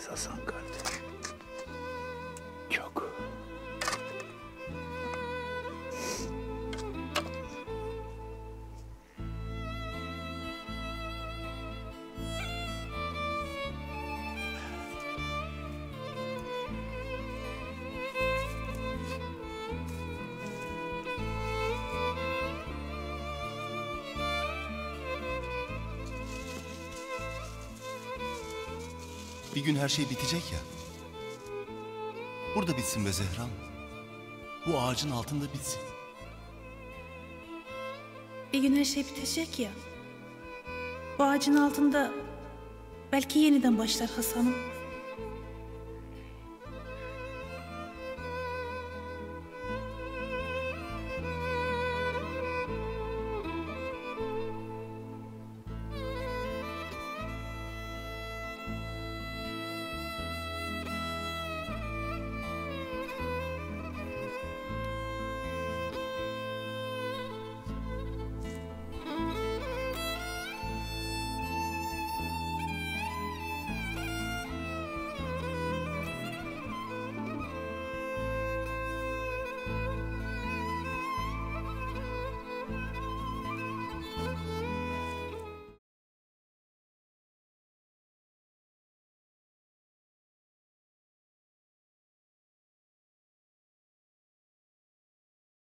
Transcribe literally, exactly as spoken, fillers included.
Hasan kardeş. Çok. Bir gün her şey bitecek ya. Burada bitsin be Zehram. Bu ağacın altında bitsin. Bir gün her şey bitecek ya. Bu ağacın altında belki yeniden başlar Hasan'ım.